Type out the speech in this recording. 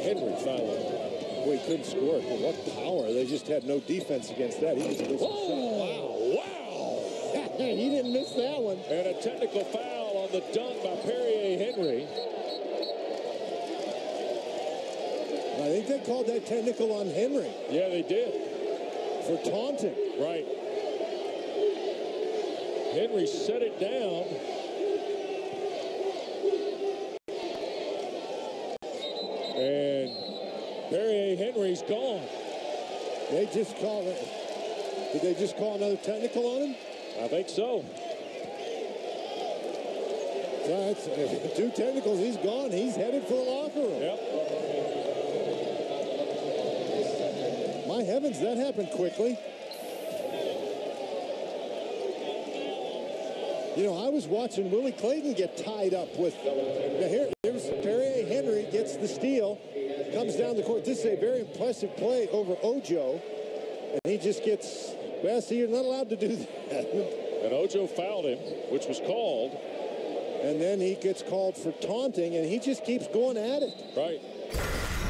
Henry finally. Boy, he couldn't score. But what power. They just had no defense against that. He just Wow. He didn't miss that one. And a technical foul on the dunk by Perrier Henry. I think they called that technical on Henry. Yeah, they did. For taunting. Right. Henry set it down. And Perrier Henry's gone. They just called it. Did they just call another technical on him? I think so. That's 2 technicals. He's gone. He's headed for the locker room. Yep. My heavens, that happened quickly. You know, I was watching Willie Clayton get tied up with. Now here's Perrier Henry gets the steal, comes down the court. This is a very impressive play over Ojo, and he just gets. Well, see, you're not allowed to do that. And Ojo fouled him, which was called. And then he gets called for taunting, and he just keeps going at it. Right.